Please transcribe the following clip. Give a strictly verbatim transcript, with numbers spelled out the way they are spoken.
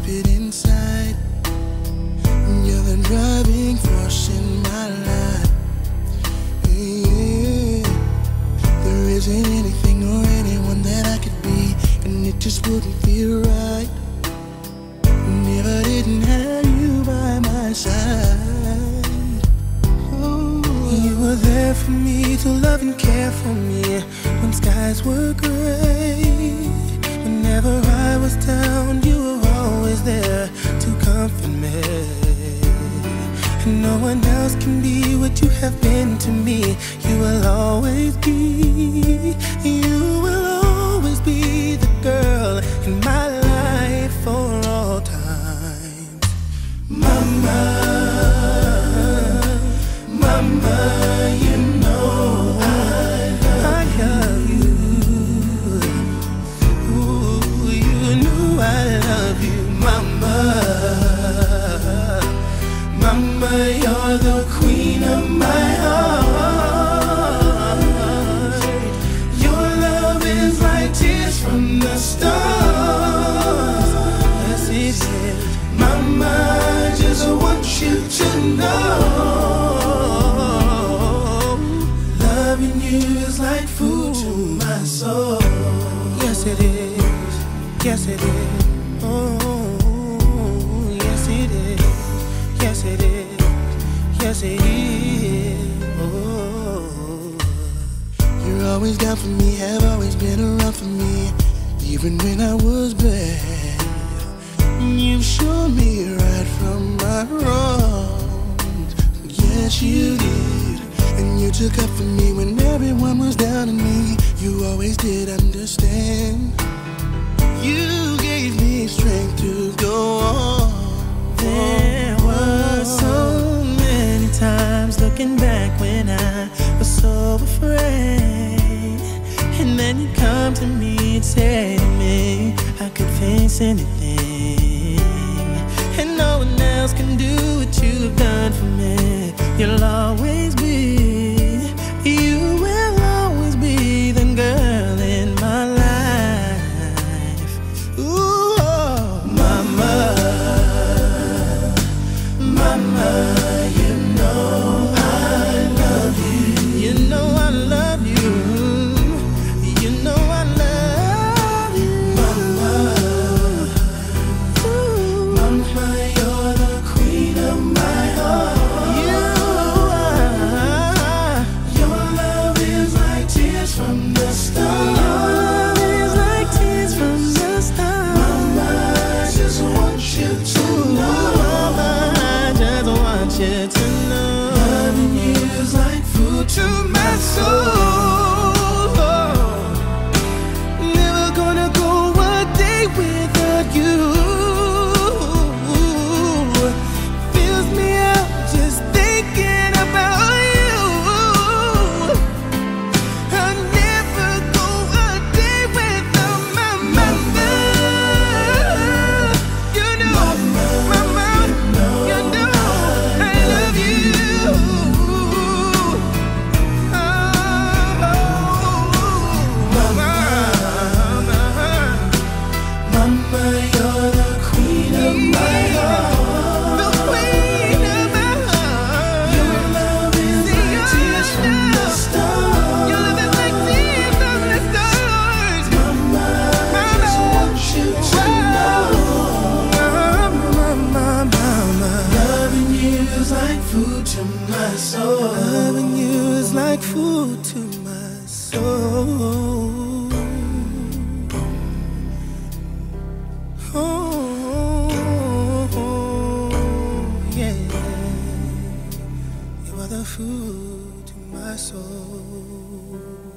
it inside. You're the driving force in my life. Yeah. There isn't anything or anyone that I could be, and it just wouldn't feel right. Never didn't have you by my side. Oh. You were there for me to love and care for me when skies were gray. Whenever I was down, you were always there to comfort me. And no one else can be what you have been to me. You will always be, you will always be the girl in my life for all time. Mama, mama, you know I love you. Ooh, you know I love you, mama. Mama, you're the queen of my heart. Your love is like tears from the stars. Yes, it is. Mama, I just want you to know, loving you is like food to my soul. Yes, it is. Yes, it is. Oh, yes, it is. Yes, it is. Yes, it is. Oh. You're always down for me, have always been around for me, even when I was bad. You've shown me right from my wrongs. Yes, you did. And you took up for me when everyone was down on me. You always did understand. You gave me strength to go on. There were so many times looking back when I was so afraid, and then you come to me and say to me I could face anything, and no one else can do what you've done for me. You'll always be, you will always be the girl in my life. Ooh, oh, mama. Mama, you know I love you. You know I love you. You know I love you. Mama, ooh. Mama, you're the queen of my heart. You are. Your love is like tears from the stars. Your love is like tears from the stars. Mama, I just want you to know. You to know, loving you is like food to my soul. Never gonna go a day without you. Fills me up just thinking about you. I'll never go a day without my mama. You know, mama, you know. Loving you is like food to my soul. Oh, yeah. You are the food to my soul.